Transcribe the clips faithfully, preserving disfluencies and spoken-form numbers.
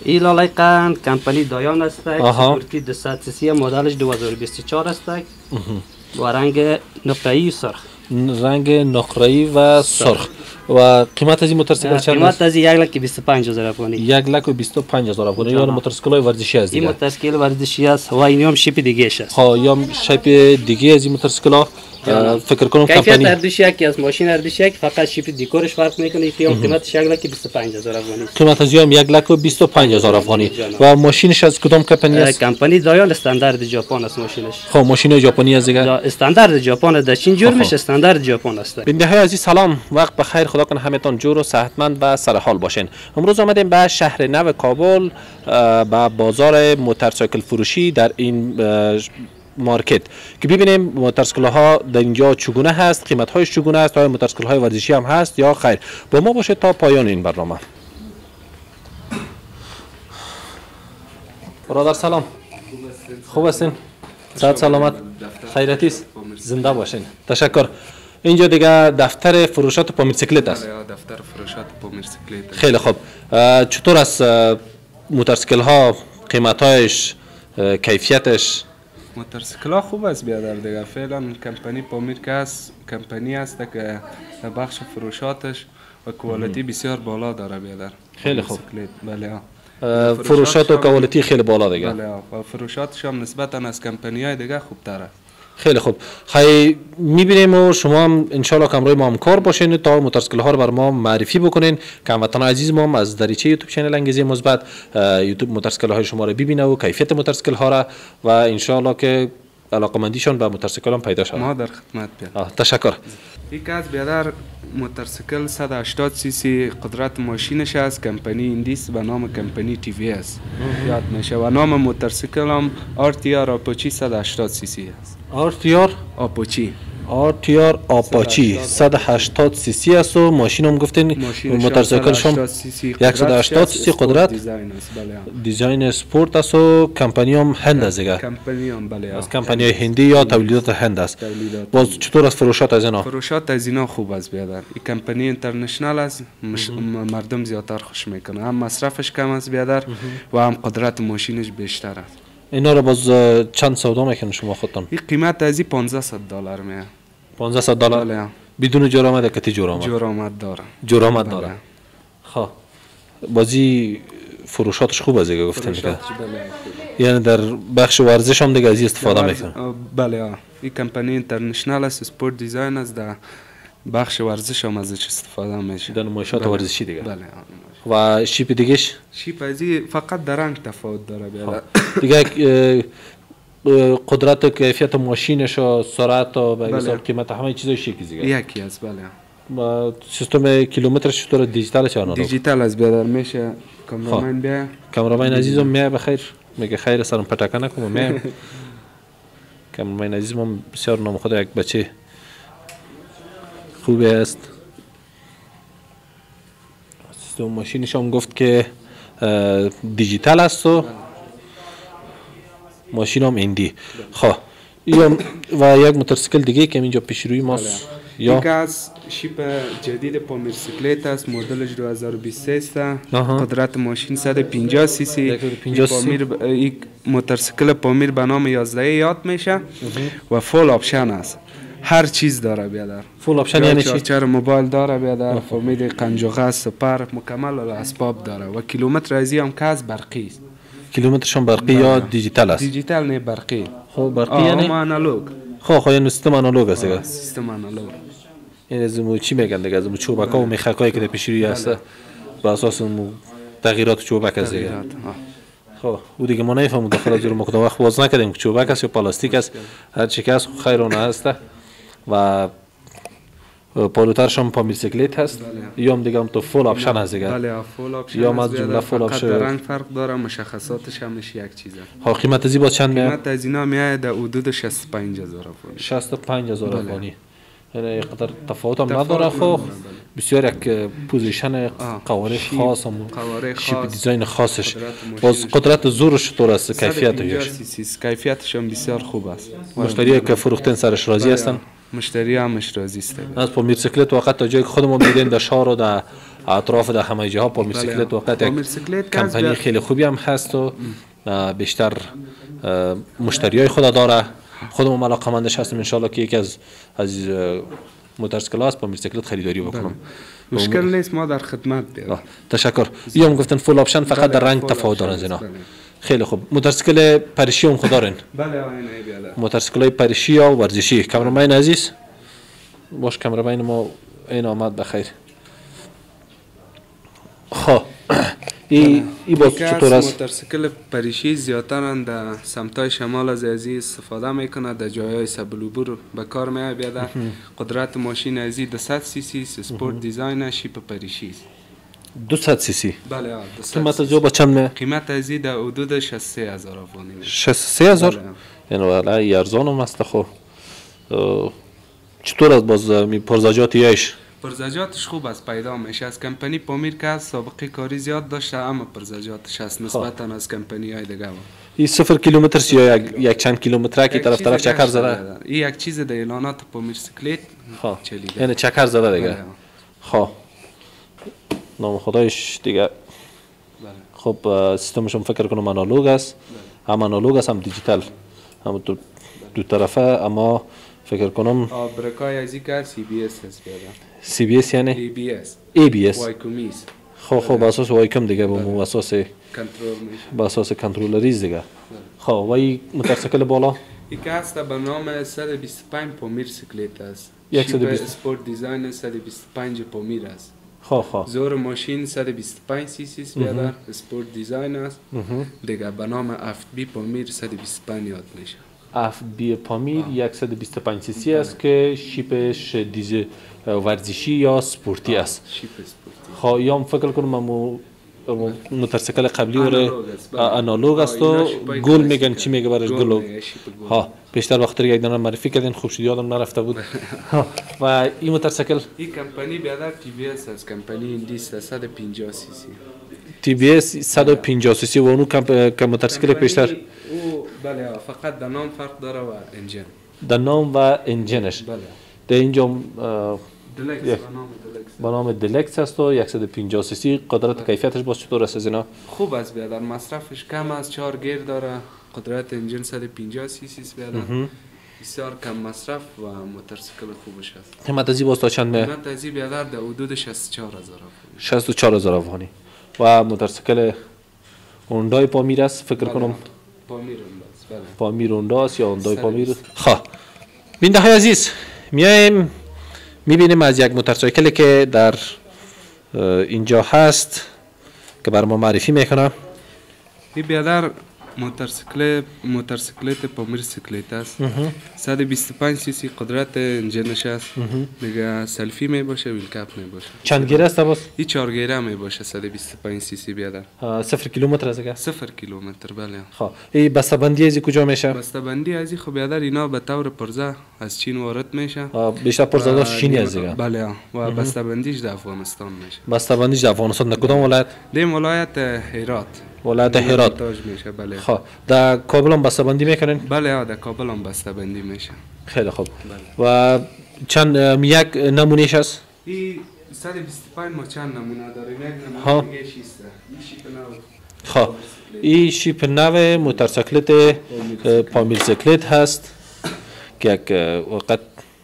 این لالای قند کمپانی دایان است، سپورتی دویست سی سی مدلش دو هزار و بیست و چهار است و رنگ نقره‌ای و سرخ. رنگ نقره‌ای و سرخ. و قیمت از این موتورسیکل چند قیمت از یک لک و بیست و پنج هزار افغانی. یک لک و بیست و پنج هزار افغانی. یا موتورسیکل ورزشی است دیگه. این موتورسیکل ورزشی است و این هم شیپ دیگه است. ها یا شیپ دیگه از این موتورسیکل ها فکر کنم کمپانی کیفیت اردوش یکی از ماشین اردوش یک، فقط شیپ دیکورش فرق میکنه. این قیمتش یک لک و بیست و پنج هزار افغانی. قیمت از این یک لک و بیست و پنج هزار افغانی. و ماشینش از کدام کمپانی است؟ کمپانی دایان استاندارد ژاپن است ماشینش. خب ماشین ژاپنی است دیگه. استاندارد ژاپن است، چین جور میشه استاندارد ژاپن است. بنده های عزیز سلام، وقت بخیر، خدا کنه همتون جور و صحتمند و سر حال باشین. امروز آمدیم به شهر نو کابل، به بازار موتورسیکل فروشی در این مارکت که ببینیم موتورسیکل ها در اینجا چگونه هست، قیمت هایش چگونه است، آیا موتورسیکل های ورزشی هم هست یا خیر. با ما باشید تا پایان این برنامه. برادر سلام، خوب هستین؟ صحت سلامت؟ خیرتی است؟ زنده باشین. تشکر. اینجا دیگه دفتر فروشات پامیرسیکلت است. دفتر فروشات پامیرسیکلت. خیلی خوب. چطور است موتورسیکل ها، قیمت هایش، کیفیتش؟ موتورسیکل ها خوب است بیادر دیگه. فعلا کمپانی پامیر که است، کمپانی است که در بخش فروشاتش و کوالیتی بسیار بالا داره بیادر. خیلی خوب. بله. فروشات و کوالیتی خیلی بالا دیگه. بله. و فروشاتش هم نسبتا از کمپانی های دیگه خوب تره. خیلی خوب. خیلی میبینیم و شما هم انشالله کامروی ما هم کار باشین تا موتورسیکل ها رو بر ما معرفی بکنین که هموطنان عزیز ما هم از دریچه یوتیوب چنل انگیزه مثبت یوتیوب موتورسیکل های شما رو ببینه و کیفیت موتورسیکل ها را و انشالله که علاقمندیشان به موتورسیکل هم پیدا شود. ما در خدمت بیاد. تشکر. یک از بیادر موتورسیکل صد و هشتاد سی سی قدرت ماشینش است، کمپانی ایندیس به نام کمپانی تی وی اس یاد میشه و نام موتورسیکل هم آر تی آر آپاچی صد و هشتاد سی سی است. آر تی آر آپاچی آر تی آر آپاچی صد و هشتاد سی سی است و ماشین هم گفتین موتورسیکلش هم صد و هشتاد سی سی قدرت دیزاین است. بله. دیزاین اسپورت است و کمپانی هم هند است دیگه. کمپانی هم بله. از کمپانی هندی یا تولیدات هند است. باز چطور است فروشات از اینا؟ فروشات از اینا خوب است بیادر. این کمپانی اینترنشنال است، مردم زیادتر خوش میکنه. هم مصرفش کم است بیادر و هم قدرت ماشینش بیشتر است. اینا رو باز چند سودا میکنن شما خودتون؟ این قیمت از این پانزده دلار میه. پانزده دلار؟ بله. بدون جرامت کتی جرامت؟ جرامت داره. جرامت داره. خب بازی فروشاتش خوب است دیگه گفتن دیگه. یعنی در بخش ورزش هم دیگه از استفاده میکنن. بله. این کمپانی اینترنشنال است، اسپورت دیزاین است، در بخش ورزش هم ازش استفاده میشه. در نمایشات ورزشی دیگه. بله. و شیپ دیگهش؟ شیپ ازی فقط در رنگ تفاوت داره بیادر. دیگه قدرت و کیفیت ماشینش و سرعت و به حساب قیمت همه چیزاش یکی دیگه. یکی است بله. و سیستم کیلومترش چطور دیجیتال چه آنالوگ؟ دیجیتال است بیادر. میشه کامرامین بیا. کامرامین عزیزم میای بخیر. میگه خیر سرم پټکه نکوم میام. کامرامین عزیزم بسیار نامخواد یک بچه خوبی است. سیستم ماشینش هم گفت که دیجیتال است و ماشین هم ایندی. خب و یک موتورسیکل دیگه که اینجا پیش روی ماست یا یک از شیپ جدید پامیرسیکلت است، مدلش دو هزار و بیست و سه است. قدرت ماشین صد و پنجاه سی سی. پامیر یک موتورسیکل پامیر به نام یازده یاد میشه و فول آپشن است. هر چیز داره بیادر. فول آپشن یعنی چی؟ چارجر موبایل داره بیادر، فامید قنجوقه سپر مکمل اسباب داره و کیلومتر ازی هم که از برقی است. کیلومترش هم برقی یا دیجیتال است؟ دیجیتال نه برقی. خب برقی یعنی آنالوگ. خب خب یعنی سیستم آنالوگ است دیگه. سیستم آنالوگ. این از مو چی میگن دیگه؟ از مو چوبکا و میخکایی که در پیش روی هست بر اساس مو تغییرات چوبک است دیگه. خب او دیگه ما نمیفهمیم داخل جور ما کدام وقت باز نکردیم که چوبک است یا پلاستیک است، هر چی که است خیرونه است. و پالوترش هم پامیرسیکلت هست. یا هم دیگه هم تو فول آپشن هست دیگه. بله فول آپشن. یا از جمله فول آپشن. رنگ فرق داره، مشخصاتش هم یک چیزه. ها قیمت ازی باز چند میاد؟ قیمت از اینا میاد در حدود شصت و پنج هزار افغانی. شصت و پنج هزار افغانی. یعنی قدر تفاوت هم نداره. خب بسیار یک پوزیشن قواره خاص هم شیپ دیزاین خاصش. باز قدرت زورش طور است، کیفیتش. کیفیتش هم بسیار خوب است. مشتری که فروختن سرش راضی هستن؟ مشتری همش راضی است. از پامیرسیکلت وقت تا جایی که خودمون دیدیم در شهر و در اطراف در همه جاها پامیرسیکلت وقت یک کمپانی خیلی خوبی هم هست و بیشتر مشتریای خود داره. خودم علاقه‌مندش هستم ان شاءالله که یکی از از موتورسیکل هست پامیرسیکلت خریداری بکنم. مشکل نیست، ما در خدمت بیاد. تشکر. یا هم گفتن فول آپشن فقط در رنگ تفاوت دارن زینا. خیلی خوب. موتورسیکل پرشی هم خود دارن؟ بله آینه بیاده. موتورسیکلای پرشی یا ورزشی. کامرامین عزیز باش، کامرامین ما این آمد بخیر. خب ای ای باز چطور است؟ موتورسیکل پریشی زیادتر در سمتای شمال از ازی استفاده میکنه، در جایهای سبلوبور به کار می بیاده. قدرت ماشین ازی دویست سی سی، سپورت دیزاین شیپ پریشی است. دویست سی سی. بله. قیمت جو با چند می؟ قیمت ازی در حدود شصت و سه هزار افغانی. شصت و سه هزار؟ یعنی والا ارزان هم است. خو چطور است باز می پرزجاتیش؟ پرزجاتش خوب است، پیدا میشه. از کمپانی پامیر که سابقه کاری زیاد داشته، اما پرزجاتش هست نسبتا از کمپانی های دیگه. این صفر کیلومتر یا یک, یک چند کیلومتر که طرف طرف چکر زده؟ این یک چیز در اعلانات پامیرسیکلت چلیده. یعنی چکر زده دیگه. خب نام خدایش دیگه. خب سیستمش هم فکر کنم آنالوگ است. هم آنالوگ است هم دیجیتال. هم دو, دو طرفه، اما فکر کنم برکای ازی که سی بی اس هست بیاده. سی بی اس یعنی؟ ای بی اس. ای بی اس. وایکومیز. خب خب با اساس وایکم دیگه با اساس کنترل میشه. با اساس کنترلریز دیگه. خب وای موتورسیکل بالا؟ این که هست به نام صد و بیست و پنج پامیرسیکلت است. صد و بیست اسپورت دیزاین صد و بیست و پنج پامیر است. خب خب زور ماشین صد و بیست و پنج سی سی است بیاده. اسپورت دیزاین است. دیگه به نام اف بی پامیر صد و بیست و پنج یاد میشه. اف بی پامیر صد و بیست و پنج سی سی است که شیپش دیزل ورزشی یا سپورتی است. شیپ سپورتی. خب یا فکر کنم مو موتورسیکل قبلی وره آنالوگ است و گل میگن چی میگه برش گل. ها بیشتر وقت یک دانه معرفی کردین، خوب شد یادم نرفته بود. و این موتورسیکل این کمپانی بیادر تی وی اس از کمپانی ایندیس صد و پنجاه سی سی. تی وی اس صد و پنجاه سی سی و اونو کم موتورسیکل پیشتر. او بله فقط در نام فرق داره و انجن. در نام و انجنش. بله. در اینجا دلکس با نام دلکس است و صد و پنجاه سی سی. قدرت کیفیتش باز چطور است از اینا؟ خوب است بیادر، مصرفش کم است، چهار گیر داره. قدرت انجن صد و پنجاه سی سی است بیادر. بسیار کم مصرف و موتورسیکل خوبش است. قیمت ازی باز تا چند می؟ قیمت ازی بیادر در حدود شصت و چهار هزار افغانی. شصت و چهار هزار افغانی. و موتورسیکل هوندای پامیر است فکر کنم. پامیر هونداست. بله. پامیر هونداست یا هوندای پامیر. خب بیننده های عزیز میایم میبینیم از یک موتورسیکلی که در اینجا هست که بر ما معرفی میکنه. این بیادر موتورسیکل موتورسیکلت پامیرسیکلت است. صد و بیست و پنج سی سی قدرت انجنش است. دیگه سلفی می باشه، ویل کپ می باشه. چند گیره است باز؟ این چهار گیره می باشه. صد و بیست و پنج سی سی بیادر. صفر کیلومتر از دیگه؟ صفر کیلومتر بله. خب این بسته بندی از کجا میشه؟ بسته بندی از خب بیادر اینا به طور پرزه از چین وارد میشه. بیشتر پرزه دار چینی از دیگه. بله و بسته بندیش در افغانستان میشه. بسته بندیش در افغانستان در کدام ولایت؟ در ولایت هرات. ولایت هرات میشه. بله. خب در کابل هم بسته بندی میکنین؟ بله در کابل هم بسته بندی میشه. خیلی خوب. بله. و چند یک نمونهش است؟ این صد و بیست و پنج ما چند نمونه داریم. یک نمونه دیگه شیسته. این شیپ نو. خب این شیپ نو موتورسیکلت پامیرسیکلت هست که یک وقت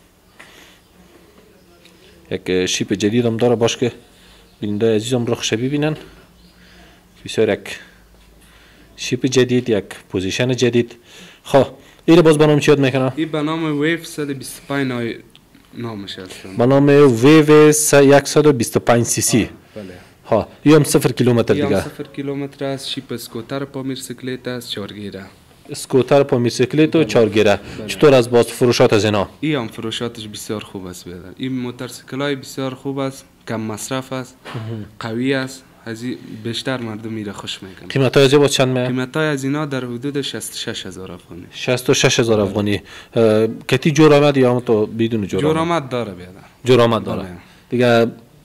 یک شیپ جدید هم داره. باش که بیننده عزیزم رخش ببینن. بسیار یک شیپ جدید، یک پوزیشن جدید. خب این رو باز به نام چی یاد میکنه؟ این به نام ویو صد و بیست و پنج نامش هست. به نام ویو صد و بیست و پنج سی سی. بله. ها این هم صفر کیلومتر دیگه. این هم صفر کیلومتر است. شیپ اسکوتر پامیرسیکلت است، چهار گیره. اسکوتر پامیرسیکلت و چهار گیره. چطور از باز فروشات از اینا؟ این هم فروشاتش بسیار خوب است بیادر. این موتورسیکل های بسیار خوب است، کم مصرف است، قوی است. از بیشتر مردم میره خوش میکنه. قیمت های از با چند می؟ قیمت های از اینا در حدود شصت و شش هزار افغانی. شصت و شش هزار افغانی. کتی جور آمد یا هم تو بدون جور آمد؟ جور آمد داره بیادر. جور آمد داره. دیگه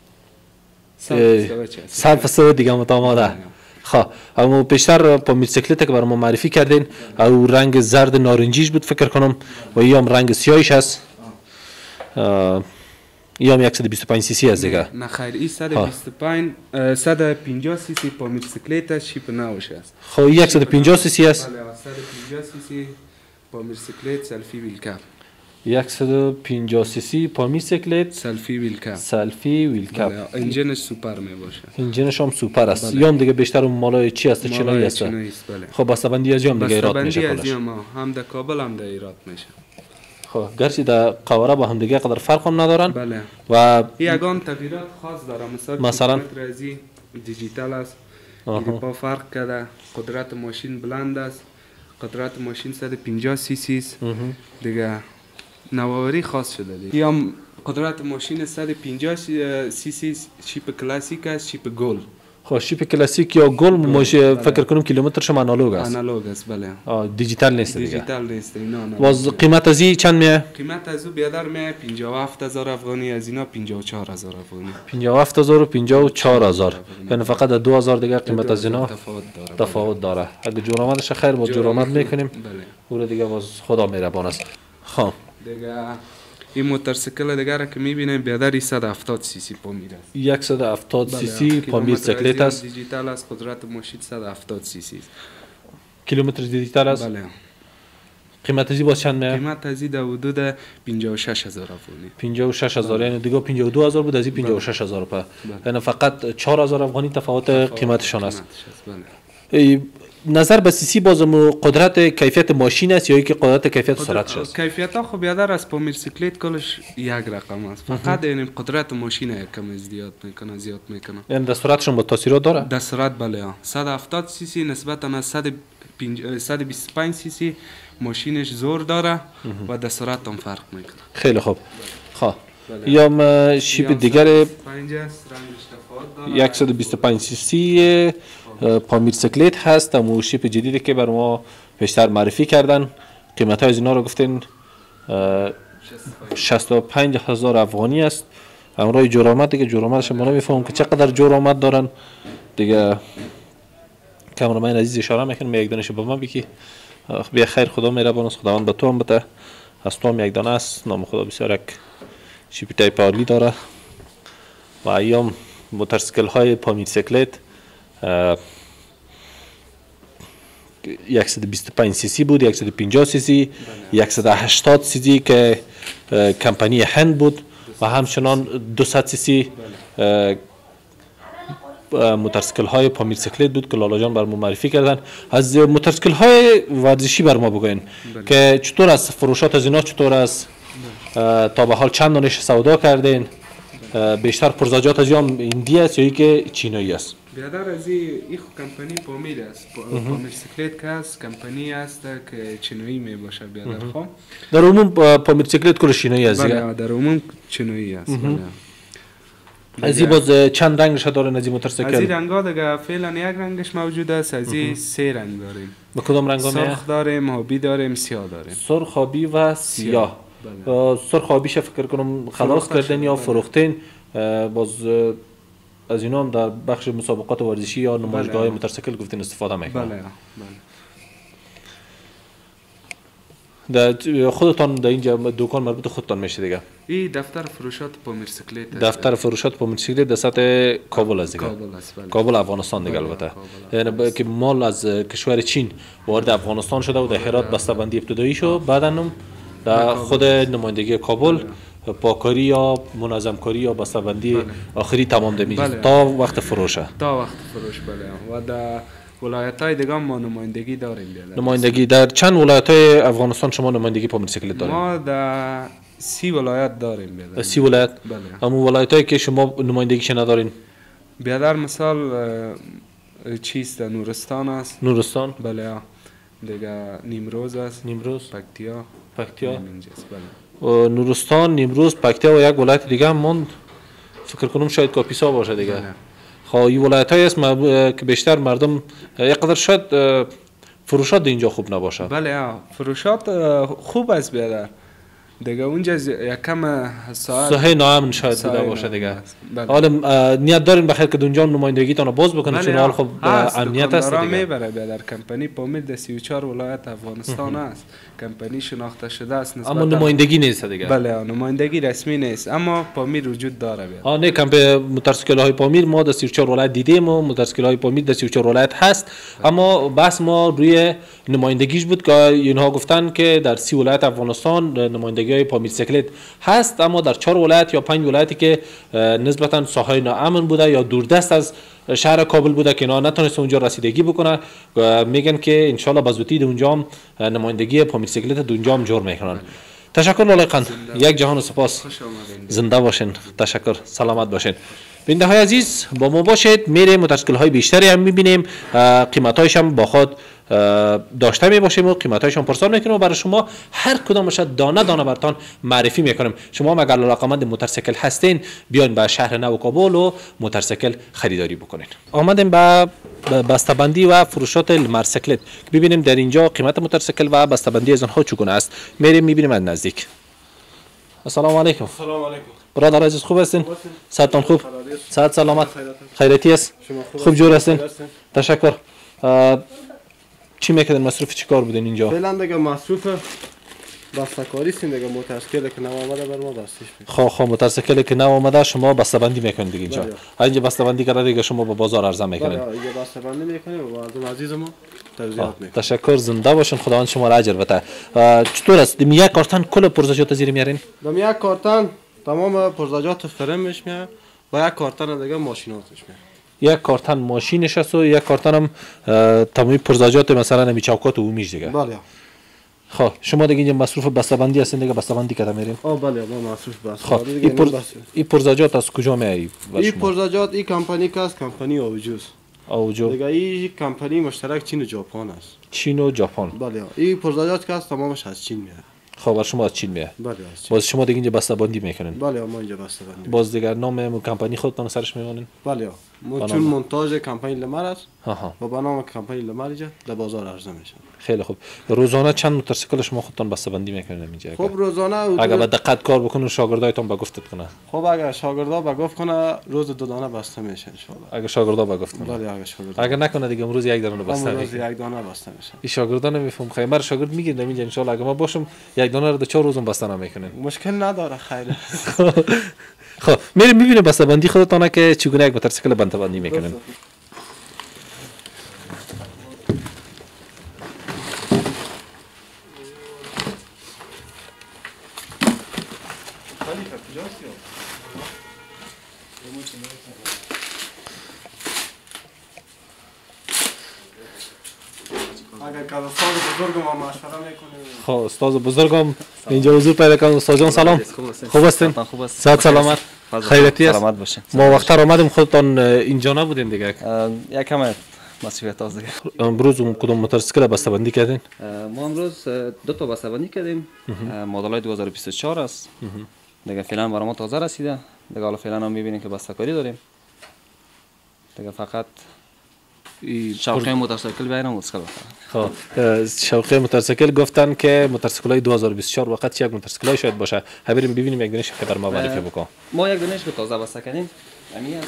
صد فصد دیگه متاماده. خب اما بیشتر پامیرسیکلت که برای ما معرفی کردین او رنگ زرد نارنجیش بود فکر کنم و این هم رنگ سیاهش هست. یا صد و بیست و پنج سی سی است دیگه؟ نه خیر این صد و بیست و پنج صد و پنجاه سی سی پا موتورسیکلت است شیپ نوش است. خب صد و پنجاه سی سی است. بله صد و پنجاه سی سی پا موتورسیکلت سلفی ویل کپ. صد و پنجاه سی سی پا موتورسیکلت سلفی ویل کپ. سلفی ویل کپ. انجینش سوپر می باشه. انجینش هم سوپر است. یا هم دیگه بیشتر اون مالای چی است؟ چینایی است. خب بسته‌بندی از هم دیگه ایراد میشه کلش. هم در کابل هم در ایراد میشه. خب گرچه در قواره با هم دیگه قدر فرق هم ندارن. بله. و یگان تغییرات خاص داره. مثلا مثلا رازی دیجیتال است. با فرق کرده. قدرت ماشین بلند است. قدرت ماشین صد و پنجاه سی سی است. دیگه نوآوری خاص شده دیگه. یا قدرت ماشین صد و پنجاه سی سی شیپ کلاسیک است، شیپ گل. خب شیپ کلاسیک یا گل ماشه فکر کنم کیلومترش هم آنالوگ است. آنالوگ است بله. آه دیجیتال نیست دیگه. دیجیتال نیست اینا. واز قیمت ازی چند میه؟ قیمت ازو بیادر میه پنجاه و هفت هزار افغانی، از اینا پنجاه و چهار هزار افغانی. پنجاه و هفت هزار و پنجاه و چهار هزار. یعنی فقط دو هزار دیگه قیمت از اینا تفاوت داره. تفاوت داره. اگه جورآمدش خیر با جورآمد میکنیم. بله. اون دیگه واز خدا مهربان است. خب دیگه این موتورسیکل دیگه را که میبینیم بیادر صد و هفتاد سی سی پا میره. صد و هفتاد سی سی پا موتورسیکلت است. دیجیتال است. قدرت ماشین صد و هفتاد سی سی. کیلومتر دیجیتال است. بله. قیمت ازی باز چند میه؟ قیمت ازی در حدود پنجاه و شش هزار افغانی. پنجاه و شش هزار یعنی دیگه پنجاه و دو هزار بود، ازی پنجاه و شش هزار په. یعنی فقط چهار هزار افغانی تفاوت قیمتشان است. بله. نظر به سی سی بازم قدرت کیفیت ماشین است یا اینکه قدرت کیفیت سرعتش است؟ کیفیت ها خب بیادر از پا موتورسیکلت کلش یک رقم است. فقط این قدرت ماشین یکم زیاد میکنه زیاد میکنه. یعنی در سرعتشون با تاثیرات داره؟ در سرعت بله. صد و هفتاد سی سی نسبتا از صد و بیست و پنج سی سی ماشینش زور داره و در سرعت هم فرق میکنه. خیلی خوب. خب یا شیپ دیگر صد و بیست و پنج سی سی پا موتورسیکلت هست. اما شیپ جدیدی که بر ما پیشتر معرفی کردن قیمت های از اینا رو گفتین شصت و پنج هزار افغانی است. امرای جورآمد دیگه جورآمدش ما نمیفهمم که چقدر جورآمد دارن دیگه. کامرامین عزیز اشاره میکنم یک دانش به من بگی بیا خیر خدا مهربان است. خداوند به تو هم بده. از تو هم یک دانه است. نام خدا بسیار یک شیپ تایپ عالی داره. و ایام موتورسیکل های پا موتورسیکلت صد و بیست و پنج سی سی بود، صد و پنجاه سی سی، صد و هشتاد سی سی که کمپانی هند بود و همچنان دویست سی سی موتورسیکل های پا موتورسیکلت بود که لالا جان بر ما معرفی کردن. از موتورسیکل های ورزشی بر ما بگوین که چطور از فروشات از اینا چطور است؟ تا به حال چند دانش سودا کردین؟ بیشتر پرزاجات از هم هندی است یا که چینایی است؟ بیادر از این کمپانی پامیر است. پا موتورسیکلت که است کمپانی است که چینایی می باشه بیادر. خب در عموم پا موتورسیکلت کل چینایی است. بله در عموم چینایی است. از این باز چند رنگش داره از این موتورسیکل؟ از این رنگا دیگه فعلا یک رنگش موجود است. از این سه رنگ داریم. به کدام رنگا میه؟ سرخ داریم، آبی داریم، سیاه داریم. سرخ، آبی و سیاه. بله. سرخ آبیش فکر کنم خلاص کردن یا فروختین. باز از اینا هم در بخش مسابقات ورزشی یا نمایشگاه های موتورسیکل گفتین استفاده میکنن. بله. در خودتان در اینجا دکان مربوط خودتان میشه دیگه؟ این دفتر فروشات پا موتورسیکلت. دفتر فروشات پا موتورسیکلت در سطح کابل است دیگه. کابل است. بله. کابل افغانستان دیگه البته. یعنی که مال از کشور چین وارد افغانستان شده و در هرات بسته‌بندی ابتدایی شد. بعداً در خود نمایندگی کابل پاکاری یا منظم کاری یا بسته‌بندی آخری تمام ده میشه تا وقت فروشه. تا وقت فروش بله. و در ولایت های دیگه ما نمایندگی داریم. نمایندگی در چند ولایت های افغانستان شما نمایندگی پا موتورسیکلت داریم؟ ما در سی ولایت داریم بیادر. سی ولایت؟ بله. اما ولایت هایی که شما نمایندگیش ندارین؟ بیادر مثال چیست نورستان است. نورستان؟ بله. دیگه نیمروز است. نیمروز؟ پکتیا. پکتیا؟ بله. نورستان، نیمروز، پکتیا و یک ولایت دیگه هم ماند. فکر کنم شاید کاپیسا باشه دیگه. خب این ولایت هایی است که بیشتر مردم یک قدر شاید فروشات اینجا خوب نباشه. بله فروشات خوب است بیادر. دیگه اونجا یکم ساعت ساحه ناامن شاید بوده باشه دیگه. حالا نیت دارین بخیر که اونجا نمایندگیتون باز بکنید چون حال خب امنیت هست دیگه. میبره در کمپانی پامیر در سی و چهار ولایت افغانستان است. کمپانی شناخته شده است نسبت اما نمایندگی نیست دیگه. بله نمایندگی رسمی نیست اما پامیر وجود داره. آ نه کمپ موتورسیکل های پامیر ما در سی و چهار ولایت دیدیم و موتورسیکل های پامیر در سی و چهار ولایت هست اما بس ما روی نمایندگیش بود که اینها گفتن که در سی ولایت افغانستان نمایندگی های پامیر سیکلت هست اما در چهار ولایت یا پنج ولایتی که نسبتا ساحه ناامن بوده یا دوردست از شهر کابل بوده که اینا نتونست اونجا رسیدگی بکنه میگن که ان شاء الله بازوتی اونجا نمایندگی پامیر سیکلت اونجا جور میکنن. تشکر لاله قند، یک جهان سپاس، زنده باشین، تشکر، سلامت باشین. بیننده های عزیز با ما باشید. میریم موتورسیکل های بیشتری هم میبینیم، قیمت هایش هم با خود داشته می باشیم و قیمت هایشان پرسان میکنیم و برای شما هر کدامش دانه دانه براتون معرفی میکنیم. شما اگر علاقه‌مند موتورسیکل هستین بیاین به شهر نو کابل و موتورسیکل خریداری بکنین. آمدیم به بسته‌بندی و فروشات المرسیکلت ببینیم در اینجا قیمت موتورسیکل و بسته‌بندی از آنها چگونه است. میریم میبینیم از نزدیک. السلام علیکم. سلام علیکم. برادر عزیز خوب هستین؟ صحتتون خوب؟ صحت سلامت؟ خیریتی است؟ خوب جور هستین؟ تشکر. چی میکردین؟ مصروف چی کار بودین اینجا؟ فعلا دیگه مصروف بسته‌کاری سین دیگه. موتورسیکل که نو آمده بر ما بستش میکنیم. خب خب موتورسیکل که نو آمده شما بسته‌بندی میکنید دیگه اینجا. اینجا بسته‌بندی کرده دیگه شما به بازار عرضه میکنید. بله اینجا بسته‌بندی میکنیم و مردم عزیز ما توضیحات میکنیم. تشکر، زنده باشین، خداوند شما را اجر بده. چطور است؟ یک کارتن کل پرزجات زیر میارین؟ دم یک کارتن تمام پرزجات فرمش میاد و یک کارتن دیگه ماشیناتش میاد. یک کارتن ماشینش است و یک کارتن هم تمامی پرزجات مثلا نمی چوکات عمومیش دیگه. بله. خب شما دیگه اینجا مصروف بسته‌بندی هستین دیگه بسته‌بندی کرده میرین؟ آه بله ما مصروف بسته‌بندی. خب این پر... این پرزجات از کجا میایی؟ این پرزجات این کمپانی که است کمپانی اوجوس. اوجو. دیگه این کمپانی مشترک چین و ژاپن است. چین و ژاپن. بله این پرزجات که است تمامش از چین میاد. خب شما از چین میاد. بله از چین. باز شما دیگه اینجا بسته‌بندی میکنین؟ بله ما اینجا بسته‌بندی. باز دیگه نام کمپانی خودتون سرش میمونین؟ بله ما چون مونتاژ کمپانی لمر است ها و با نام کمپانی لمر اینجا در بازار عرضه میشه. خیلی خوب. روزانه چند موتورسیکل شما خودتون بسته‌بندی میکنین اینجا؟ خب روزانه اگر به دقت کار بکنین شاگردایتون به گفتت کنه. خب اگر شاگردا به گفت کنه روز دو دانه بسته میشه ان شاء الله. اگر شاگردا به گفت کنه. بله اگر شاگردا. اگر نکنه دیگه امروز یک دانه بسته میشه. روز یک دانه بسته میشه. این شاگردا نمیفهم خیمر شاگرد میگیرن اینجا ان شاء الله اگر ما باشم یک دانه رو دو چهار روزم بسته نمیکنین. مشکل نداره خیر. خب میریم میبینیم بسته‌بندی خودتون که چگونه یک موتورسیکل بنده‌بندی میکنین. اگر که استاد بزرگم ما مشوره میکنیم. خب استاد بزرگم اینجا حضور پیدا کردن. استاد جان سلام. خوب هستین؟ صحت سلامت؟ خیریتی است؟ سلامت باشین. ما وقت آمدیم خودتون اینجا نبودین دیگه. یکم مسئولیت از دیگه. امروز کدوم موتورسیکل بسته‌بندی کردین؟ ما امروز دو تا بسته‌بندی کردیم. مدل دو هزار و بیست و چهار است. دیگه فعلا برای ما تازه رسیده. دیگه حالا فعلا هم می‌بینیم که بسته‌کاری داریم. دیگه فقط شوقی موتورسیکل بیارم موتورسیکل بخرم. خب شوقی موتورسیکل گفتن که موتورسیکل‌های دو هزار و بیست و چهار وقت یک موتورسیکل شاید باشه. بریم ببینیم یک دونهش که بر ما معرفی بکن. ما یک دونهش که تازه بسته کردیم. همین است.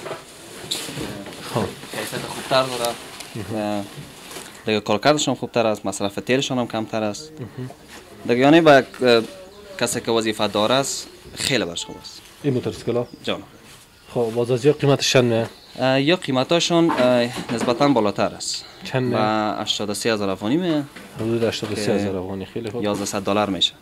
خب کیفیت خوبتر داره. دیگه کارکردشون خوبتر است، مصرف تیلشون هم کمتر است. دیگه یعنی با کسی که وظیفه دار است خیلی برش خوب است. این موتورسیکل‌ها جان. خب باز از یا قیمتش چند یا قیمتاشون نسبتاً بالاتر است. چند؟ و هشتاد و سه هزار افغانی میه. حدود هشتاد و سه هزار افغانی. خیلی خوب. یازده دلار میشه.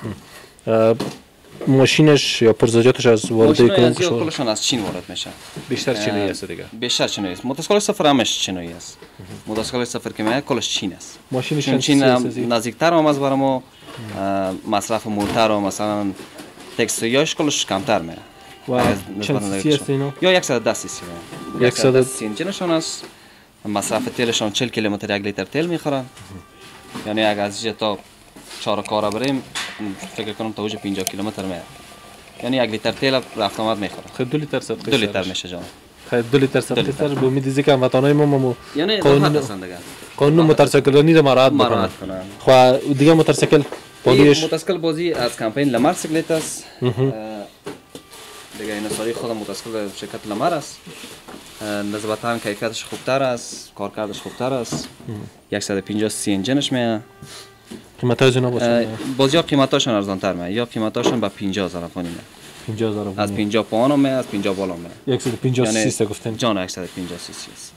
ماشینش یا پرزجاتش از وارد کدوم کشور؟ کلشون از چین وارد میشه. بیشتر چینی است دیگه. بیشتر چینی است. موتورسیکل صفر همش چینی است. موتورسیکل صفر که میاد کلش چین است. ماشینش چین نزدیکتر هم از برای ما مصرف موتور و مثلا تکسیاش کلش کمتر میاد. و چند سی است اینا؟ یا صد و ده سی سی. صد و ده سی انجینشون است. مصرف تیلشون چهل کیلومتر یک لیتر تیل میخورن. یعنی اگر از اینجا تا چهار کارا بریم فکر کنم تا اوج پنجاه کیلومتر میاد. یعنی یک لیتر تیل رفت آمد میخوره. خب دو لیتر صد دو لیتر میشه جان. خب دو لیتر صد لیتر به امید که هموطنای ما مو یعنی قانون هستن دیگه. قانون موتورسیکلانی رو مراعات بکنن. خب دیگه موتورسیکل پالیش موتورسیکل بازی از کمپین لمر سیکلت است. دیگه این ساری خود موتورسیکل شرکت لمر است. نسبتاً کیفیتش خوبتر است، کارکردش خوبتر است. صد و پنجاه سی انجینش میه. قیمتاش اینا باشه؟ بازی ها قیمتاشون ارزان‌تر میه. یا قیمتاشون با پنجاه هزار افغانی میه. پنجاه هزار افغانی. از پنجاه پایین میه، از پنجاه بالا میه. صد و پنجاه سی سی گفتین. جان صد و پنجاه سی سی است.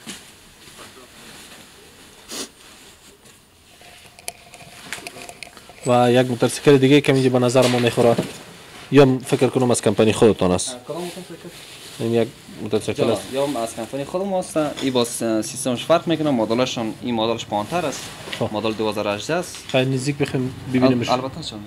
و یک موتورسیکل دیگه که میگه به نظر ما میخوره یا فکر کنم از کمپانی خودتان است. کدام موتورسیکل؟ این یک موتورسیکل است. یا از کمپانی خودم است. این باز سیستمش فرق میکنه. مدلشون این مدلش پایین‌تر است. مدل دو هزار و هجده است. خیلی نزدیک بخیم ببینیمش. البته چون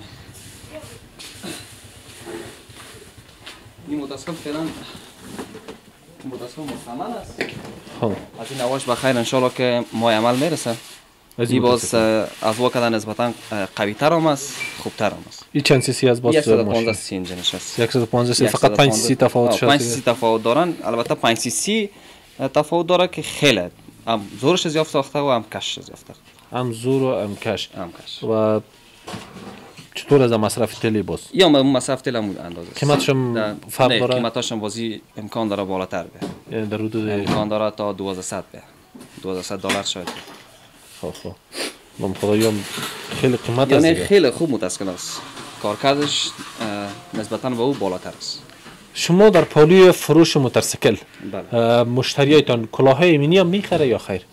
این موتورسیکل فعلا موتورسیکل مستعمل است. خب از این نواش بخیر ان شاء الله که ماه عمل میرسه. این باز از واقعا نسبتا قوی تر هم است، خوبتر هم است. این چند سی سی از باز صد و پانزده سی سی انجینش است. صد و پانزده سی فقط پنج سی سی تفاوت شده. پنج سی سی تفاوت دارن. البته پنج سی سی تفاوت داره که خیلی هم زورش زیاد ساخته و هم کشش زیاد ساخته. هم زور و هم کش. هم کش. و چطور از مصرف تلی باز؟ یا مصرف تل هم اندازه. قیمتش هم فرق داره. قیمتش هم بازی امکان داره بالاتر بیه. یعنی در حدود امکان داره تا دوازده بیه. دوازده دلار شاید. خب خب. من خدایم خیلی قیمت است. یعنی خیلی خوب موتورسیکل است. کارکردش نسبتاً به او بالاتر است. شما در پالی فروش موتورسیکل بله. مشتریایتان کلاههای ایمنی هم میخره یا خیر؟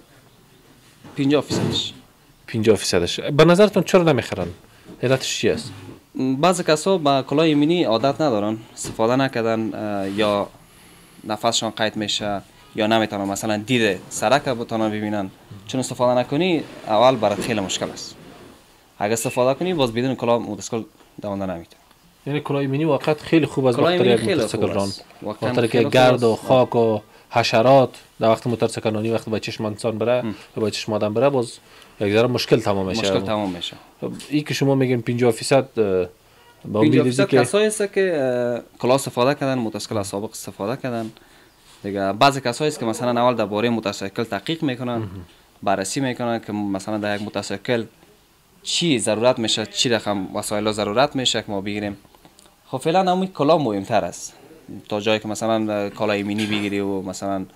پنجاه فیصدش. پنجاه فیصدش. به نظرتون چرا نمیخرن؟ علتش چی است؟ بعضی کسا با کلاه ایمنی عادت ندارن، استفاده نکردن یا نفسشان قید میشه یا نمیتونن مثلا دید سرک بتونن ببینن. چون استفاده نکنی اول برات خیلی مشکل است. اگه استفاده کنی باز بدون کلاه موتورسیکل دوانده نمیتونی. یعنی کلاه ایمنی واقعا خیلی خوب از وقتی یک موتورسیکل ران. وقتی که گرد و خاک و حشرات در وقت موتورسیکل رانی وقتی با چشم انسان بره و با چشم آدم بره باز یک ذره مشکل تمام میشه. مشکل تمام میشه. این که شما میگین پنجاه فیصد با پنجاه فیصد کسایی است که کلاه استفاده کردن، موتورسیکل سابق استفاده کردن. دیگه بعضی کسایی است که مثلا اول درباره موتورسیکل تحقیق میکنن، بررسی میکنن که مثلا در یک موتورسیکل چی ضرورت میشه، چی رقم وسایل ضرورت میشه که ما بگیریم. خب فعلا همون کلاه مهمتر است تا جایی که مثلا کلاه ایمنی بگیری و مثلا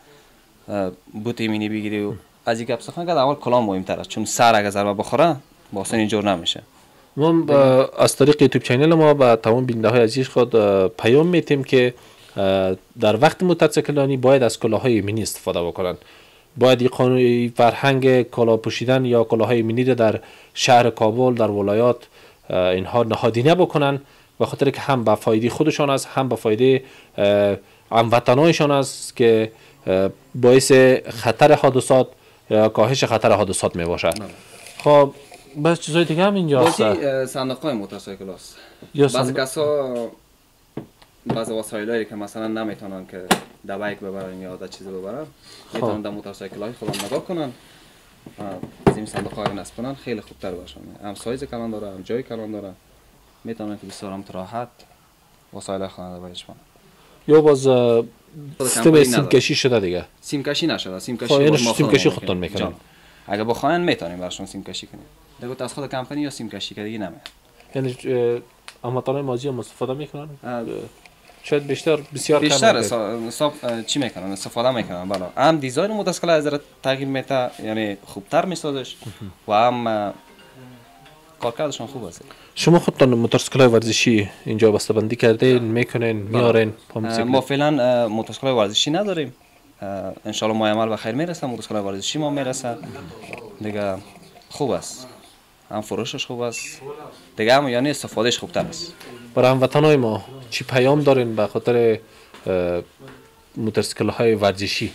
بوت ایمنی بگیری و از یک سخن کرد اول کلاه مهمتر است چون سر اگه ضربه بخوره واسه اینجور نمیشه. ما از طریق یوتیوب چینل ما به تمام بیننده های عزیز خود پیام میتیم که در وقت موتورسیکل رانی باید از کلاههای ایمنی استفاده بکنن. باید این قانون فرهنگ کلاه پوشیدن یا کلاههای ایمنی را در شهر کابل در ولایات اینها نهادینه بکنن به خاطر که هم به فایده خودشان است هم به فایده هموطنانشان است که باعث خطر حادثات یا کاهش خطر حادثات می باشه. خب بس چیزای دیگه هم اینجا هست. بازی صندوق‌های موتورسیکل است. بعضی کسا بعضی وسایلی که مثلا نمیتونن که در بایک ببرن یا در چیزی ببرن میتونن در موتورسیکل‌های خودم نگاه کنن. از این صندوق‌ها نصب کنن خیلی خوبتر باشه. هم سایز کلان داره، هم جای کلان داره. میتونن که بسیار هم راحت وسایل خودم در بایش کنن. یا باز سیستم سیم کشی شده دیگه. سیم کشی نشده، سیم کشی ما سیم کشی خودتون میکنن. اگه بخواین میتونیم براشون سیم کشی کنیم. دیگه از خود کمپانی یا سیم کشی که دیگه نمیاد. یعنی هموطنان مازی هم استفاده میکنن. شاید بیشتر بسیار بیشتر حساب چی میکنن استفاده میکنن. بالا هم دیزاین موتورسیکل از ذره تغییر میده یعنی خوبتر میسازش و هم کارکردشون خوب است. شما خودتون موتورسیکل ورزشی اینجا بسته‌بندی کردین میکنین میارین؟ ما فعلا موتورسیکل ورزشی نداریم. ان شاء الله ما عمل به خیر میرسه. موتورسیکل ورزشی ما میرسه دیگه خوب است. هم فروشش خوب است دیگه هم یعنی استفادهش خوبتر است. برای هموطنای ما چی پیام دارین به خاطر موتورسیکل های ورزشی؟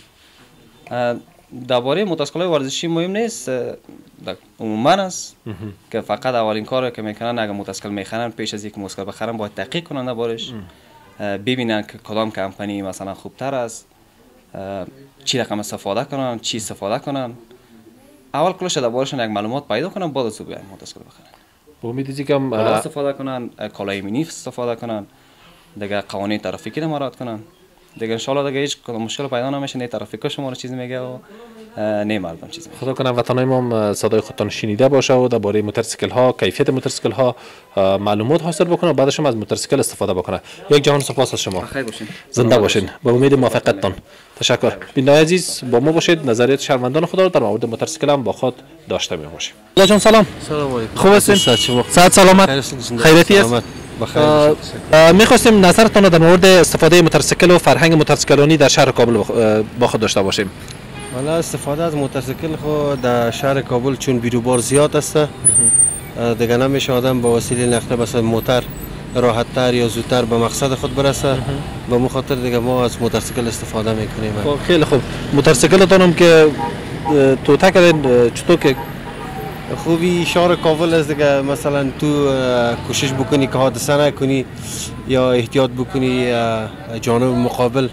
درباره موتورسیکل های ورزشی مهم نیست عموما است که فقط اولین کاری که میکنن اگه موتورسیکل میخرن پیش از اینکه موتورسیکل بخرن باید تحقیق کنن دربارش ببینن که کدام کمپانی مثلا خوبتر است چی رقم استفاده کنن چی استفاده کنن اول کلش دربارشون یک معلومات پیدا کنن بعد از بیان موتورسیکل بخرن. به امید اینکه کم استفاده کنن کلاه ایمنی استفاده کنن دیگه قوانین ترافیکی رو مراعات کنن دیگه ان شاء الله دیگه هیچ مشکل پیدا نمیشه. نه ترافیک شما رو چیزی میگه و نمی‌مردم چیزی. خدا کنه وطنای ما صدای خودتان شنیده باشه و درباره موتورسیکل ها، کیفیت موتورسیکل ها معلومات حاصل بکنه و بعدش هم از موتورسیکل استفاده بکنه. یک جهان سپاس از شما. بخیر باشین. زنده باشین. به امید موفقیتتان. تشکر. بیننده عزیز با ما باشید، نظریات شهروندان خدا رو در مورد موتورسیکل هم با خود داشته باشیم. الله جان سلام. سلام علیکم. خوب هستین؟ صحت سلامت. خیریتی است؟ بخیر. می‌خواستیم نظرتان در مورد استفاده موتورسیکل و فرهنگ موتورسیکلانی در شهر کابل با خود داشته باشیم. والا استفاده از موتورسیکل خود در شهر کابل چون بیروبار زیاد است دیگه نمیشه آدم با وسیله نقلیه مثلا موتور راحت‌تر یا زودتر به مقصد خود برسه. به مو خاطر دیگه ما از موتورسیکل استفاده میکنیم. خیلی خوب. موتورسیکلتون هم که توته کردین چطور که خوبی شهر کابل است دیگه، مثلا تو کوشش بکنی که حادثه نکنی یا احتیاط بکنی جانب مقابل،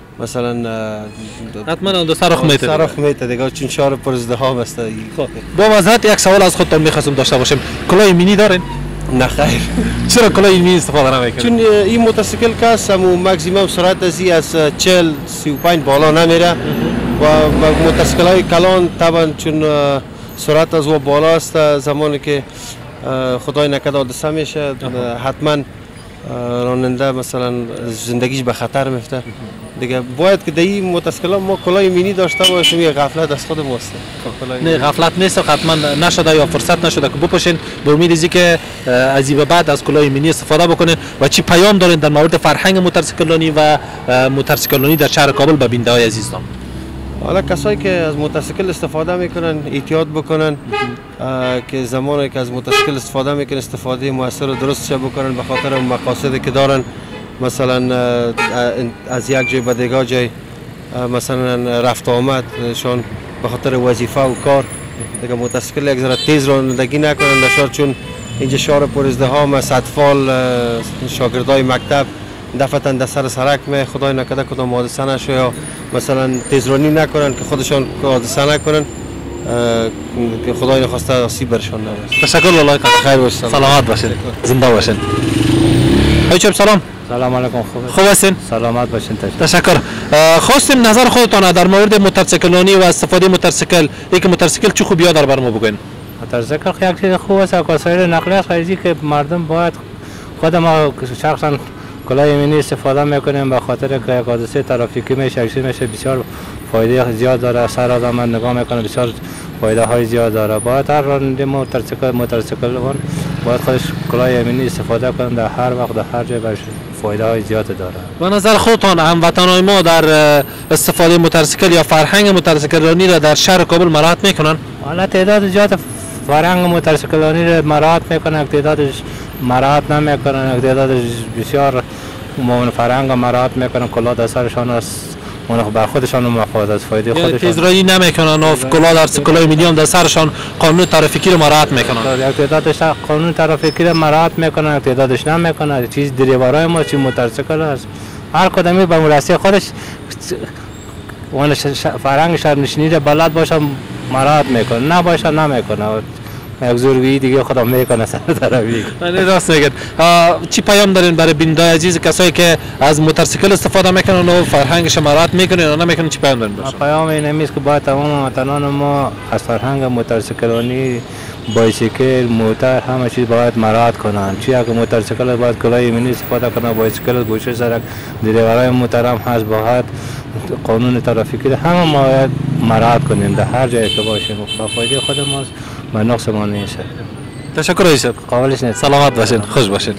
مثلا حتما دو سرخ میته سرخ میته دیگه چون شهر پر ازدحام است. خب با وضاحت یک سوال از خودتان می‌خواستم داشته باشیم. کلاه مینی دارین؟ نه خیر. چرا کلاه مینی استفاده نمی‌کنید؟ چون این موتورسیکل که است و ماکسیمم سرعت از از چهل سی و پنج بالا نمیره و موتورسیکل‌های کلان طبعا چون سرعت از و بالا است، زمانی که خدای نکرده حادثه میشه حتما راننده مثلا زندگیش به خطر میفته دیگه. باید که در این موتورسیکل ما کلاه مینی داشته باشیم. یه غفلت از خود ماست. نه غفلت نیست، حتما نشده یا فرصت نشده که بپوشین. به امید از اینکه از این به بعد از کلاه مینی استفاده بکنین. و چی پیام دارین در مورد فرهنگ موتورسیکلانی و موتورسیکلانی در شهر کابل به بیننده‌های عزیزان؟ حالا کسایی که از موتورسیکل استفاده میکنن احتیاط بکنن که زمانی که از موتورسیکل استفاده میکنن استفاده موثر و درست شه بکنن به خاطر مقاصدی که دارن، مثلا از یک جای به دیگر جای مثلا رفت آمدشان به خاطر وظیفه و کار دیگه موتورسیکل یک ذره تیز رانندگی نکنن در شهر، چون اینجا شهر پر ازدحام است. اطفال شاگردای مکتب دفعتا در سر سرک می خدای نکرده کدام حادثه نشه یا مثلا تیزرانی نکنن که خودشان حادثه نکنن که خدای نخواسته آسیب برشان نرسه. تشکر والله. خیر باشید. سلامت باشین. زنده باشین. حاجی سلام. سلام علیکم. خوب خوب هستین؟ سلامت باشین. تشکر. خواستیم نظر خودتان در مورد موتورسیکلانی و استفاده موتورسیکل. یک موتورسیکل چه خوبی‌ها در بر ما بگوین؟ موتورسیکل یک چیز خوب است، وسایل نقلیه است خیلی که مردم باید خود ما شخصا کلاه مینی استفاده میکنیم به خاطر که یک حادثه ترافیکی میشه چیزی میشه بسیار فایده زیاد داره. سر آدم نگاه میکنه بسیار فایده های زیاد داره. باید هر راننده موتورسیکل موتورسیکل باید خودش کلاه مینی استفاده کنه در هر وقت در هر جای باشه فایده های زیاد داره. به نظر خودتان هموطنان ما در استفاده موتورسیکل یا فرهنگ موتورسیکلانی را در شهر کابل مراعات میکنن؟ حالا تعداد زیاد فرهنگ موتورسیکلانی را مراعات میکنن، تعدادش مراعات نمیکنن، تعدادش بسیار مون فرهنگ مراعات میکنن. کلاه در سرشان است، اون بر خودشان مفاد از فایده خودشان تیزرانی نمیکنن و کلاه در کلاه مینی هم در سرشان قانون ترافیکی رو مراعات میکنن. یک تعدادش قانون ترافیکی رو مراعات میکنن، تعدادش نمیکنن. چیز دریورای ما چی موتورسیکل است، هر کدامی به مراسم خودش اون فرهنگ شهرنشینی رو بلد باشه مراعات میکنه، نباشه نمیکنه. یک زورگویی دیگه خودم میکنه سر طرفی. نه راست میگید. چی پیام دارین برای بیننده عزیز کسایی که از موتورسیکل استفاده میکنن و فرهنگش مراعات میکنن و نمیکنن؟ چی پیام دارین باشه؟ پیام این است که باید تمام وطنان ما از فرهنگ موتورسیکلانی، بایسیکل، موتور همه چیز باید مراعات کنن. چی اگه موتورسیکل باید کلاه مینی استفاده کنه، بایسیکل گوشه سرک دریورای موتور هم هست باید قانون ترافیکی همه ما باید مراعات کنیم در هر جایی که باشیم. با فایده خود ماست و نقص ما نیست. تشکر رئیس. قابلش نیست. سلامت باشین. خوش باشین.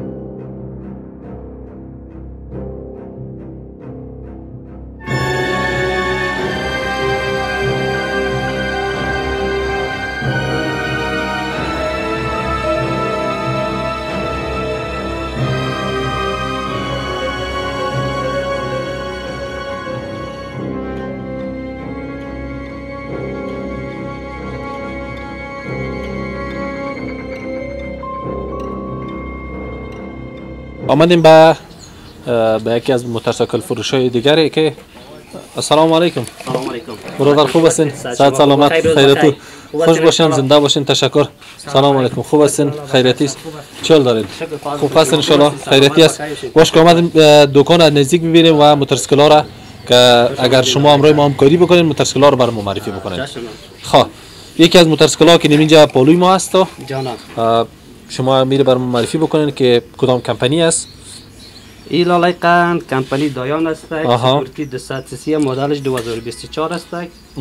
آمدیم به به یکی از موتورسیکل فروشای دیگری که السلام علیکم. سلام علیکم. برادر خوب هستین؟ صحت سلامت خیرتو خوش باشین زنده باشین. تشکر. سلام علیکم. خوب هستین؟ خیرتی است؟ چل دارین؟ خوب هستین ان شاء الله؟ خیرتی است. باش که آمدیم دکان از نزدیک ببینیم و موتورسیکل‌ها را که اگر شما همراه ما همکاری بکنید موتورسیکل ها رو برام معرفی بکنید. خب یکی از موتورسیکل ها که اینجا پالوی ما هست جانم شما میره برام معرفی بکنید که کدام کمپانی است؟ این لالای قند کمپانی دایان است سپورتی دویست سی سی مدلش دو هزار و بیست و چهار است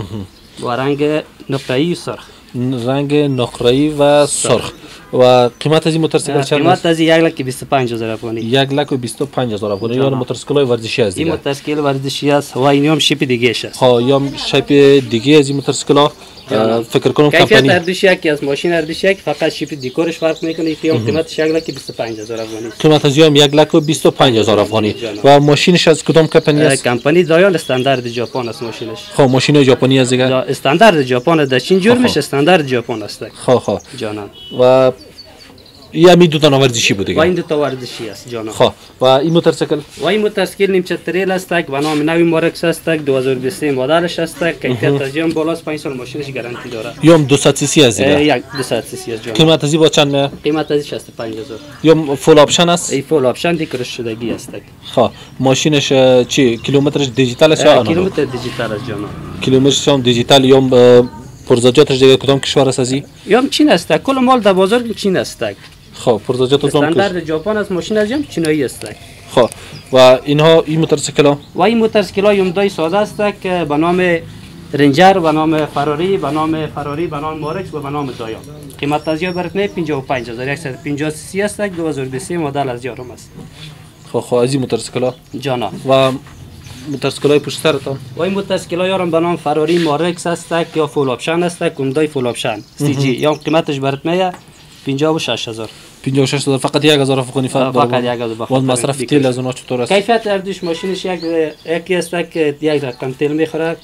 و رنگ نقره‌ای سرخ رنگ نقره‌ای و سرخ و قیمت از این موتورسیکل چند است؟ قیمت از یک لک و بیست و پنج هزار افغانی. یک لک و بیست و پنج هزار افغانی. یا موتورسیکل های ورزشی است دیگه. این موتورسیکل ورزشی است و این هم شیپ دیگه است. ها یا شیپ دیگه از این موتورسیکل ها فکر کنم کمپانی کیفیت اردوش یک از ماشین اردوش یک فقط شیپ دیکورش فرق میکنه که اون قیمتش یک لک و بیست و پنج هزار افغانی. قیمت از هم یک لک و بیست و پنج هزار افغانی. و ماشینش از کدام کمپانی است؟ کمپانی دایان استاندارد ژاپن است ماشینش. خب ماشین ژاپنی است دیگه. استاندارد ژاپن در چین جور میشه استاندارد ژاپن است. خب خب جانم. و یا می دو تا ورزشی بود دیگه. و این دو تا ورزشی است جانم. خب و این موتورسیکل و این موتورسیکل نیمچه تریل است به نام نوی مارکس است دو هزار و بیست و سه مدلش است کیفیت از هم بالاست پنج سال ماشینش گارانتی داره. یا دویست سی سی است دیگه. یک دویست سی سی است جانم. قیمت از این با چند میاد؟ قیمت از شصت و پنج هزار. یا فول آپشن است؟ ای فول آپشن دیکورش شدگی است. خب ماشینش چی کیلومترش دیجیتال است یا آنالوگ؟ کیلومتر دیجیتال است جانم. کیلومترش هم دیجیتال یا پرزاجاتش دیگه کدام کشور است ازی؟ یا چین است کل مال در بازار چین است. خب پرزاجات کدام استاندارد ژاپن است ماشین از هم چینایی است. خب و اینها این موتورسیکل ها و این موتورسیکل های عمده ساده است که به نام رنجر به نام فراری به نام فراری به نام مارکس و به نام دایان. قیمت از یا برکنه پنجاه و پنج هزار صد و پنجاه سی سی است دو هزار و بیست و سه مدل از یارم است. خب خب از این موتورسیکل ها جانا و موتورسیکل های پشت سرتان و این موتورسیکل ها یارم به نام فراری مارکس است یا فول آپشن است عمده فول آپشن سی جی یا قیمتش برکنه پنجاه و شش هزار. پنجاه و شش هزار فقط یک هزار افغانی فرق داره. فقط یک هزار. و مصرف تیل از اونها چطور است؟ کیفیت اردوش ماشینش یک یکی است که یک رقم تیل میخوره.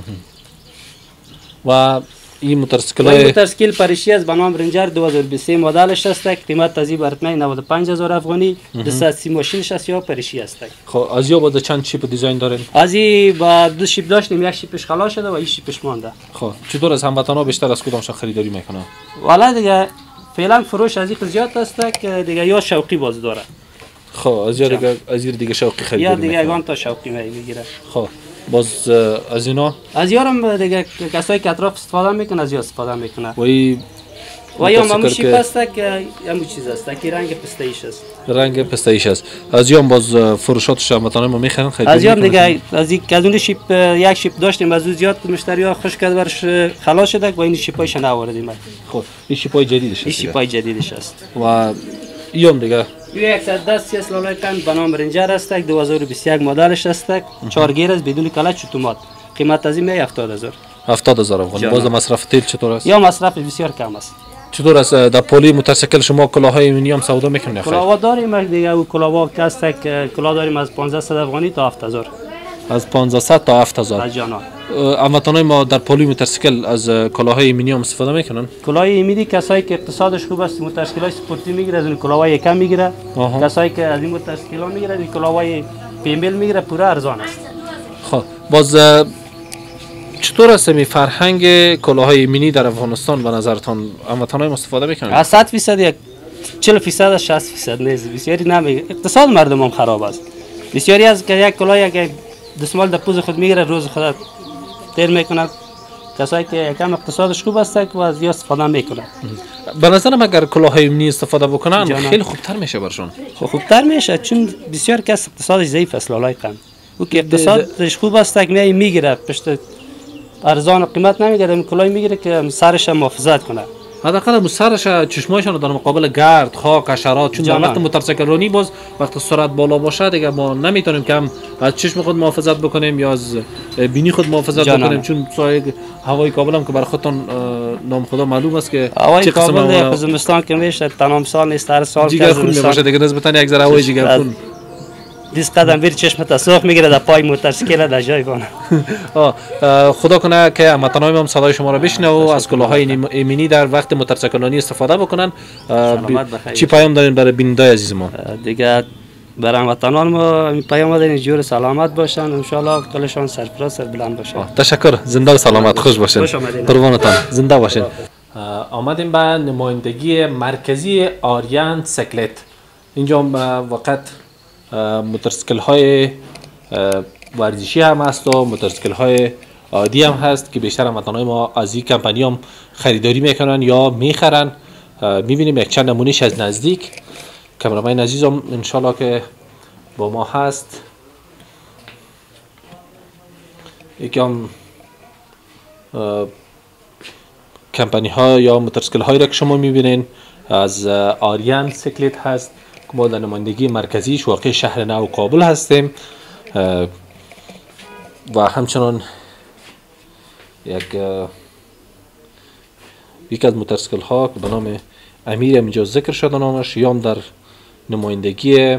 و این موتورسیکل این موتورسیکل پاریشی است به نام رنجر دو هزار و بیست و سه مدلش است قیمت از این برکنه نود و پنج هزار افغانی. دویست سی ماشینش است یا پاریشی است. خب از یا با چند شیپ دیزاین دارین؟ از این با دو شیپ داشتیم یک شیپش خلاص شده و این شیپش مانده. خب چطور از هموطنا بیشتر از کدامش خریداری میکنه؟ والا دیگه فعلا فروش از این زیاد است که دیگه یا شوقی باز داره. خب از یا دیگه از دیگه شوقی خریداری یا دیگه یگان تا شوقی میگیره. خب باز از اینا از یارم دیگه کسایی که اطراف استفاده میکنه از یا استفاده میکنه. و این و یا همون شیپ است که همون چیز است که رنگ پسته‌ایش است. رنگ پسته‌ایش است. از یا باز فروشاتش هموطنا ما میخرن خریداری. از یا دیگه از این که از اون شیپ یک شیپ داشتیم از اون زیاد مشتری ها خوش کرد برش خلاص شده و این شیپایش نآوردیم. خب این شیپای جدیدش است. این شیپای جدیدش است. و ایام دیگه صد و ده سی اس لالای کند به نام رنجر است دو هزار و بیست و یک مدلش است چهار گیر است بدون کلچ اتومات قیمت از این می هفتاد هزار. هفتاد هزار افغانی. باز مصرف تیل چطور است؟ یا مصرف بسیار کم است. چطور است در پولی موتورسیکل شما کلاهای مینیام سودا میکنید؟ کلاه داریم دیگه او کلاه که است که کلاه داریم از پانزده صد افغانی تا هفت هزار. از پانزده تا هفت هزار. از جانا. هموطنای ما در پولی موتورسیکل از کلاهای مینیام استفاده میکنن؟ کلاه میدی کسایی که اقتصادش خوب است موتورسیکلای سپورتی میگیره از این کلاهای کم میگیره. کسایی که از این موتورسیکلا میگیره این کلاهای پیمبل میگیره پورا ارزان است. خب باز چطور است می فرهنگ کلاهای مینی در افغانستان به نظرتان هموطنای ما استفاده میکنن؟ از صد درصد یک چهل درصد از شصت درصد نیست بسیاری نمیگه اقتصاد مردم هم خراب است. بسیاری از که یک کلاه یک دستمال در پوز خود میگیره روز خود تیر میکنه. کسایی که کم اقتصادش خوب است و از یا استفاده میکنه. به نظرم اگر کلاهای مینی استفاده بکنن خیلی خوبتر میشه برشون. خوبتر میشه چون بسیار کس اقتصادش ضعیف است لالای قند. او که اقتصادش خوب است که میگیره پشت ارزان قیمت نمیگیره کلاه میگیره که سرش محافظت کنه. حداقل سرش چشمایشان در مقابل گرد، خاک، حشرات چون در وقت موتورسیکل رانی باز وقت سرعت بالا باشه دیگه ما نمیتونیم که هم از چشم خود محافظت بکنیم یا از بینی خود محافظت بکنیم چون سایه هوای کابل هم که برای خودتان نام خدا معلوم است که هوای کابل در زمستان که میشه تمام سال نیست هر سال جگر خون میباشه دیگه نسبتا یک ذره هوای جگر خون دیس قدم بیر چشمت سوخ میگیره در پای موتورسیکل در جای بانه. خدا کنه که هموطنای ما صدای شما را بشنوه و از کلاهای مینی در وقت موتورسیکلانی استفاده بکنن. چی پیام دارین برای بینندای عزیز ما؟ دیگه برای هموطنان ما پیام دارین جور سلامت باشن ان شاء الله کلشان سرفراز سر بلند باشه. تشکر زنده و سلامت خوش باشین. قربانتان زنده باشین. آمدیم به نمایندگی مرکزی آریان سیکلت. اینجا وقت موتورسیکل های ورزشی هم هست و موتورسیکل های عادی هم هست که بیشتر هموطنان ما از این کمپانی هم خریداری میکنن یا میخرن. میبینیم یک چند نمونهش از نزدیک. کامرامین عزیزم انشالله که با ما هست. یکم کمپانی ها یا موتورسیکل هایی را که شما میبینین از آریان سیکلت هست که ما در نمایندگی مرکزیش واقع شهر نو کابل هستیم و همچنان یک یکی از موتورسیکل ها که به نام امیر اینجا ذکر شده نامش یا هم در نمایندگی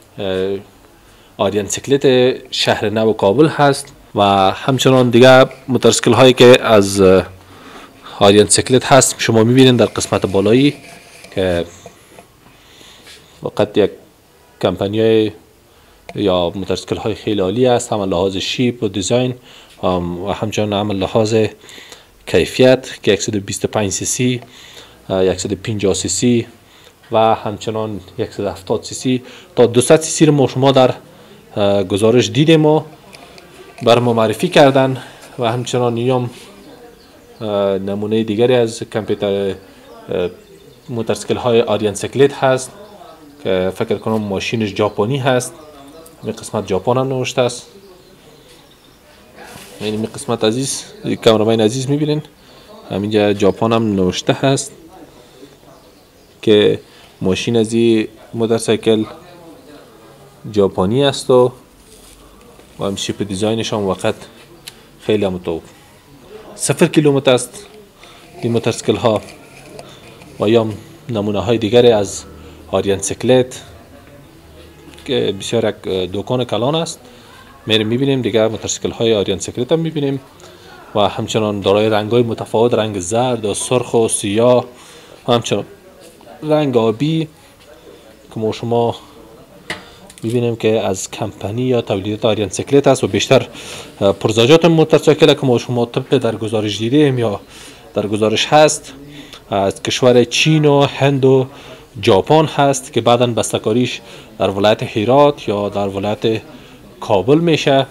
آریان سیکلت شهر نو کابل هست و همچنان دیگه موتورسیکل هایی که از آریان سیکلت هست شما میبینید در قسمت بالایی که فقط یک کمپانی یا موتورسیکل های خیلی عالی است، هم لحاظ شیپ و دیزاین و همچنان هم لحاظ کیفیت که صد و بیست و پنج سی سی، صد و پنجاه سی سی و همچنان صد و هفتاد سی سی تا دویست سی سی رو ما شما در گزارش دیدیم و بر ما معرفی کردن و همچنان نیام نمونه دیگری از کامپیوتر موتورسیکل های آریان سیکلت هست که فکر کنم ماشینش ژاپنی هست. این قسمت ژاپن هم نوشته است. یعنی این قسمت عزیز کامرامین عزیز میبینین همینجا ژاپن هم نوشته هست که ماشین از این موتورسیکل ژاپنی است و و هم شیپ دیزاینش هم وقت خیلی هم تو صفر کیلومتر است این موتورسیکل ها و یا نمونه های دیگری از آریان سیکلت که بسیار یک دکان کلان است. میریم میبینیم دیگه موتورسیکل های آریان سیکلت هم میبینیم و همچنان دارای رنگ های متفاوت، رنگ زرد و سرخ و سیاه و همچنان رنگ آبی که ما شما میبینیم که از کمپانی یا تولیدات آریان سیکلت است و بیشتر پرزاجات موتورسیکل که ما شما طبق در گزارش دیدیم یا در گزارش هست از کشور چین و هند و ژاپن هست که بعداً بسته‌کاریش در ولایت هرات یا در ولایت کابل میشه.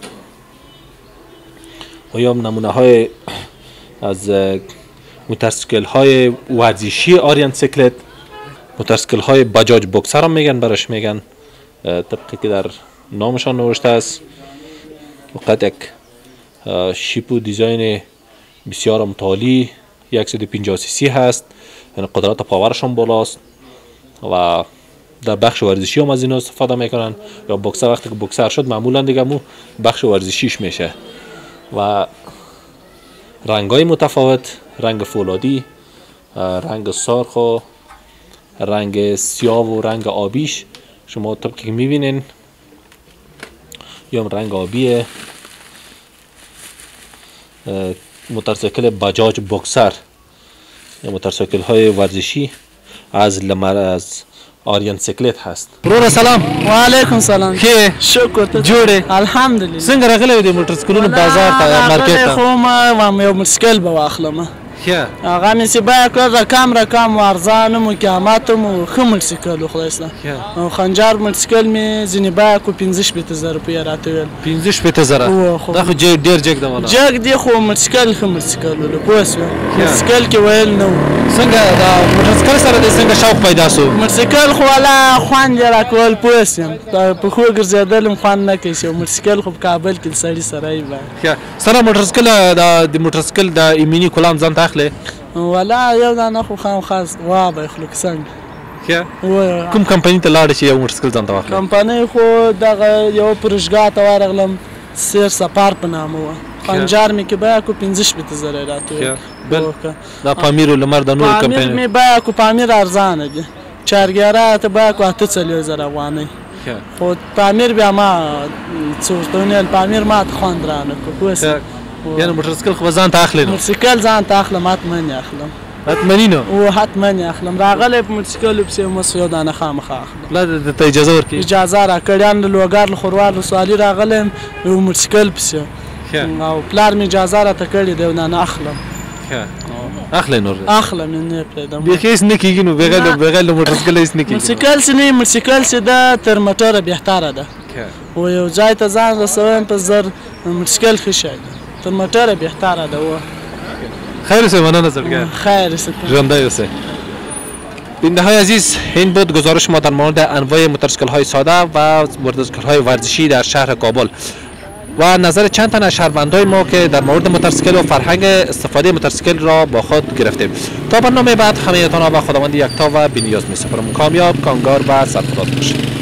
و یا نمونه های از موتورسیکل های ورزشی آریان سیکلت، موتورسیکل های بجاج بوکسر هم میگن، برش میگن طبقی که در نامشان نوشته است. فقط یک شیپ و دیزاین بسیار متعالی، صد و پنجاه سی سی هست، یعنی قدرت پاورشان بالاست و در بخش ورزشی هم از اینا استفاده میکنن. یا بوکسر وقتی که بوکسر شد معمولا دیگه مو بخش ورزشیش میشه و رنگ های متفاوت، رنگ فولادی، رنگ سرخ و رنگ سیاه و رنگ آبیش شما طبقی که میبینین یا رنگ آبیه. موتورسیکل بجاج بوکسر یا موتورسیکل های ورزشی از لمر از آریان سیکلت هست. برو سلام. و علیکم سلام. که شکر ته جوړه الحمدلله. څنګه راغلی دی موټرسکلونو بازار ته مارکیټ ته؟ خو ما و یو موټرسکل به واخلم. ښه هغه مې چې بیا کړ رقم رقم و ارزان مو قیامت مو ښه موټرسکل خو اسلام. خنجر موټرسکل مې ځینې بیا کو پنځه شپېته زره روپۍ راته ویل. پنځه شپېته زره. دا خو ډېر جګ دی ولا؟ جګ دی خو موټرسکل ښه موټرسکل ول پوه شوې. موټرسکل کې ویل نو څنګه دا موټرسکل سره د څنګه شوق پیدا سو؟ موټرسکل خو ولا خوند راکول پوه شم. په خو ګرځېدل خوند نه کوي. موټرسکل خو په کابل کې سړی سره ای ښه سره موټرسکل د موټرسکل د ایمني کلام ځان ته اخلي؟ ولا یو دانه خو خام خاص وا به خلک څنګه ښه کوم کمپنی ته لاړ شي یو موټرسکل ځان ته واخلي؟ کمپنی خو دغه یو پرشګا ته ورغلم سیر سفر په نامه و. خنجر مې کې بیا کو پنځه شپېته زره راته بل دا پامیر لمر د نور کمپنی پامیر مې بیا کو پامیر ارزانه دي چارګیاره ته بیا کو اته څلور زره افغانۍ خو پامیر بیا ما څورتونه پامیر ما ته خوند رانه کو پوه یعنی موټرسکل خو ځان ته اخلي نو موټرسکل ځان ته اخلم حتمن اخلم حتمنی نو او حتمن اخلم راغله په موټرسکل په سیمه سو دانه خامخ اخلم لا ته اجازه ورکړي اجازه را کړیان لوګار خوروال سوالی راغلم یو موټرسکل په او پلار می اجازه را ته کړی دی نه اخلم اخلي نور اخلم نه پردم به هیڅ نه کیږي نو بغیر بغیر موټرسکل هیڅ نه کیږي موټرسکل سنې موټرسکل سه د تر موټر به تر ده و یو ځای ته ځان رسوم په زر مشکل ښه شي تر موټره بهتره ده و خیر اوسه مننه زرگر خیر اوسه ژنده اوسه. بیننده های عزیز این بود گزارش ما در مورد انواع موتورسیکل های ساده و موتورسیکل های ورزشی در شهر کابل و نظر چند تن از شهروندای ما که در مورد موتورسیکل و فرهنگ استفاده موتورسیکل را با خود گرفتیم. تا برنامه بعد همه‌تان را به خداوند یکتا و بی‌نیاز می‌سپارم. کامیاب، کامگار و سرفراز باشید.